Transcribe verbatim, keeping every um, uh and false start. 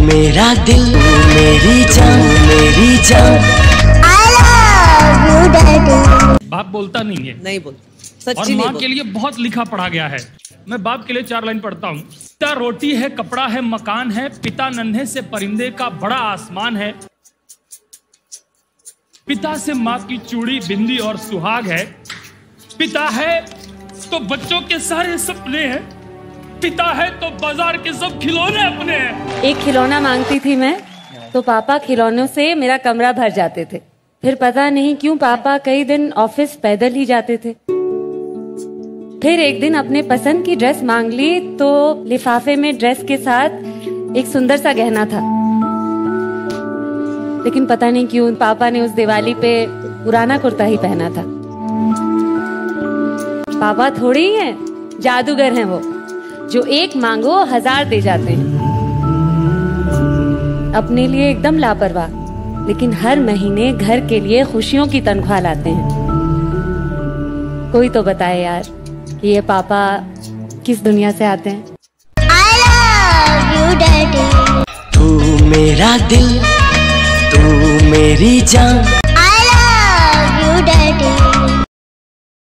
मेरा दिल, तू मेरी जान, मेरी जान। I love you daddy। बाप बोलता नहीं है, नहीं बोलता, और सच्ची माँ नहीं के लिए बहुत लिखा पढ़ा गया है। मैं बाप के लिए चार लाइन पढ़ता हूँ। पिता रोटी है, कपड़ा है, मकान है, पिता नन्हे से परिंदे का बड़ा आसमान है, पिता से माँ की चूड़ी, बिंदी और सुहाग है, पिता है तो बच्चों के सारे सपने हैं, पिता है तो बाजार के सब खिलौने अपने हैं। एक खिलौना मांगती थी मैं, तो पापा खिलौनों से मेरा कमरा भर जाते थे। फिर पता नहीं क्यों पापा कई दिन ऑफिस पैदल ही जाते थे। फिर एक दिन अपने पसंद की ड्रेस मांग ली, तो लिफाफे में ड्रेस के साथ एक सुंदर सा गहना था। लेकिन पता नहीं क्यों पापा ने उस दिवाली पे पुराना कुर्ता ही पहना था। पापा थोड़े ही हैं, जादूगर हैं वो, जो एक मांगो हजार दे जाते हैं। अपने लिए एकदम लापरवाह, लेकिन हर महीने घर के लिए खुशियों की तनख्वाह लाते हैं। कोई तो बताए यार कि ये पापा किस दुनिया से आते हैं। I love you daddy। तू मेरा दिल, तू मेरी जान।